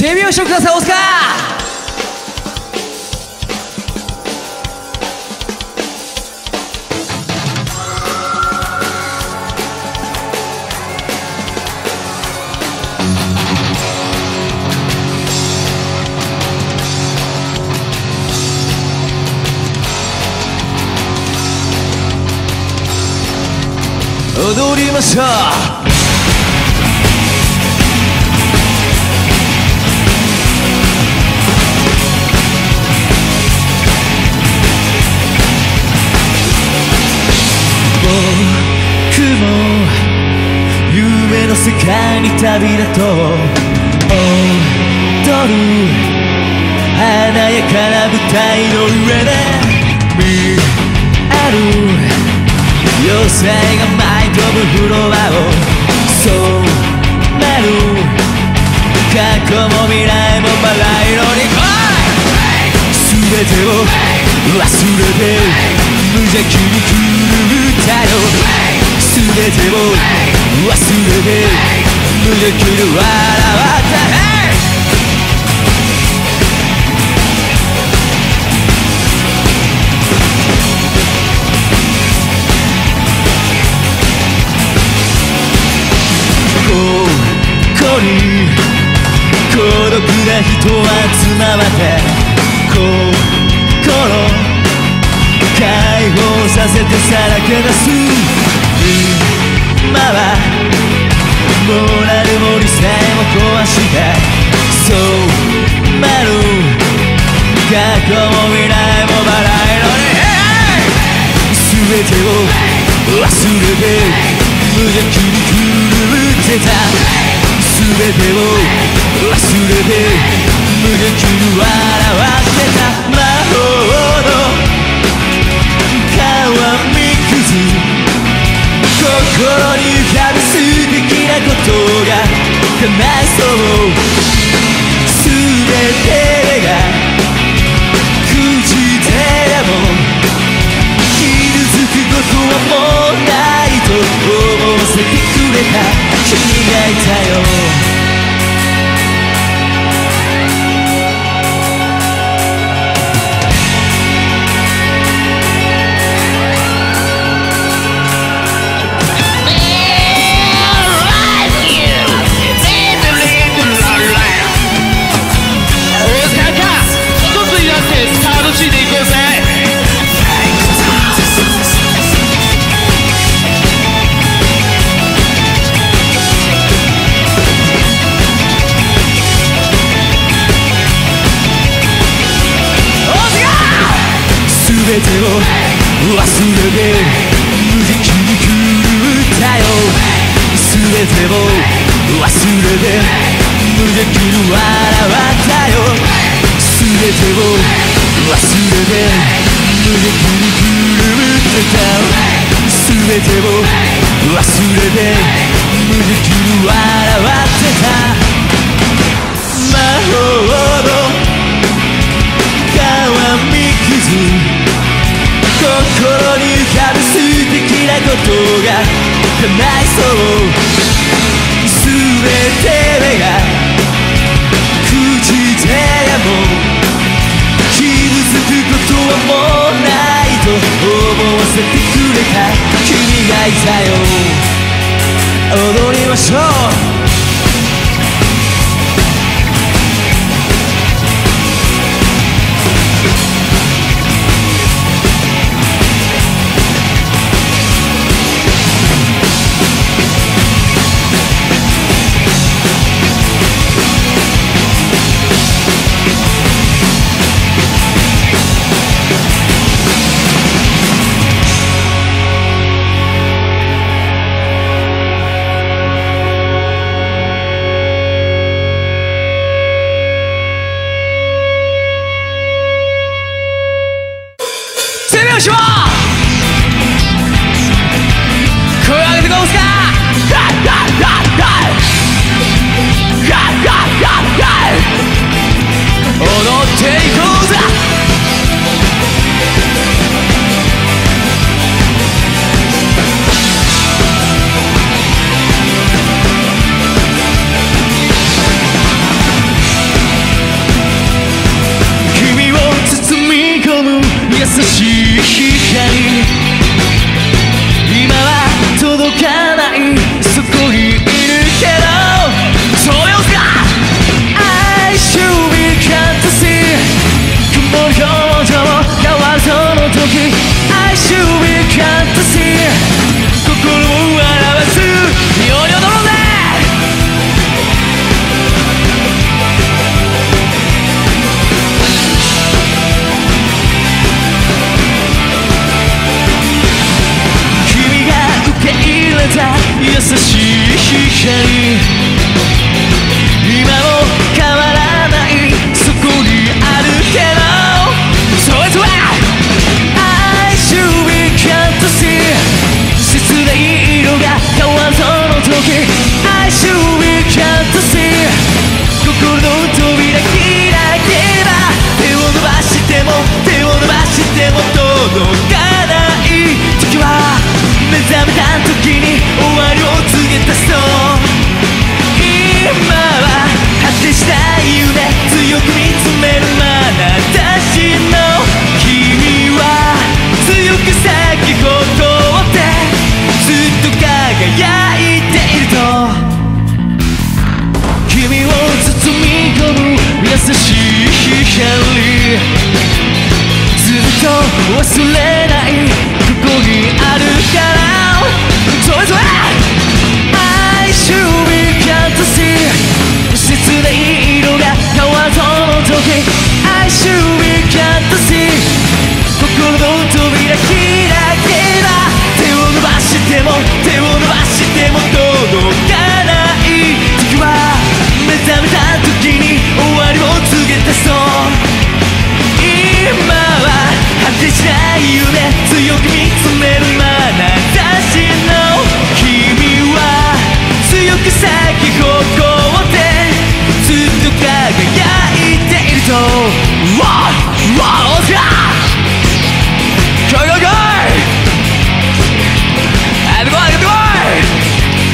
手拍子をください。オスカー踊りましょう。僕も夢の世界に旅立とう。踊る華やかな舞台の上で見える妖精が舞い飛ぶフロアをそうなる。過去も未来もバラ色に全てを忘れて無邪気に狂ったよ。全てを忘れて無邪気に笑った。ここに孤独な人は集まって心解放させてさらけ出す。今はモラルも理性も壊してそうなる。過去も未来もバラ色に全てを忘れて無邪気に狂ってた。全てを忘れて無邪気に笑ってた。魔法の川みくず心に浮かぶ素敵なことが叶いそう。全てがくじでも傷つくことはもうないと思わせてくれた君がいたよ。全てを忘れて無邪気に狂ったよ。全てを忘れて無邪気に笑ったよ。全てを忘れて無邪気に狂ってた。全てを忘れて無邪気に笑ってた。魔法の川みくず心に浮かぶ素敵なことが叶いそう。全てがくじでも傷つくことはもうないと思わせてくれた君がいたよ。踊りましょう。よしも声を上げてこうすか。踊っていこうぜ。 時 I should be fantasy 心を表すように踊ろうぜ君が受け入れた優しい光今も変わらないそこにあるけどそいつは I should be fantasy 切ない色が変わるその時 I should be fantasy 心の扉開けば手を伸ばしても手を伸ばしても届かない時は目覚めた時に終わりを告げたそう今は果てした夢強く見つめる眼差しの君は強く咲き誇ってずっと輝いていると君を包み込む優しい光ずっと忘れないここにあるからそれぞれI should be fantasy 切ない色が変わるその時 I should be fantasy 心の扉開けば手を伸ばしても手を伸ばしても届かない時は目覚めた時に終わりを告げたそう今は果てしない夢強く見つめる眼差しの君は強く咲き誇ってずっと輝いていると Wow! 来い来い来い来いあってこいあってこい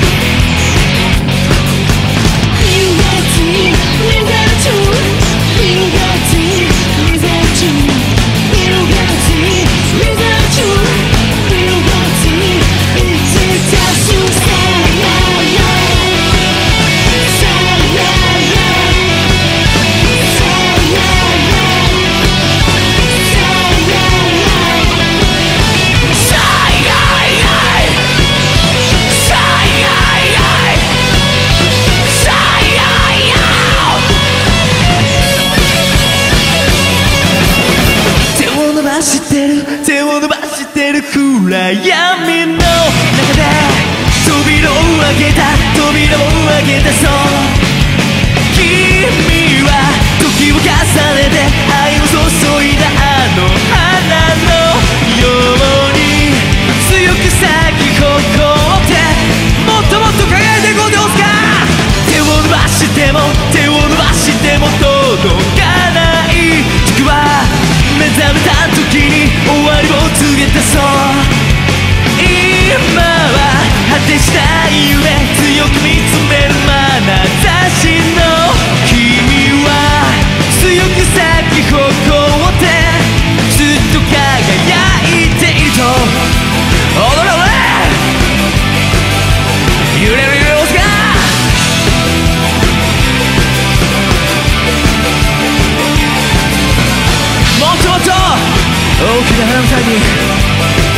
手を伸ばしてる暗闇の中で扉を開けた扉を開けたそう君は時を重ねて愛を注いだあの花のように強く咲き誇ってもっともっと輝いていこうどうすか手を伸ばしても手を伸ばしても届かない時は目覚めた時に終わりを告げたそう今は果てした夢強く見つめる眼差しの君は強く咲き誇ってずっと輝いていると踊ろうね揺れる様子がもっともっと大きな花の先に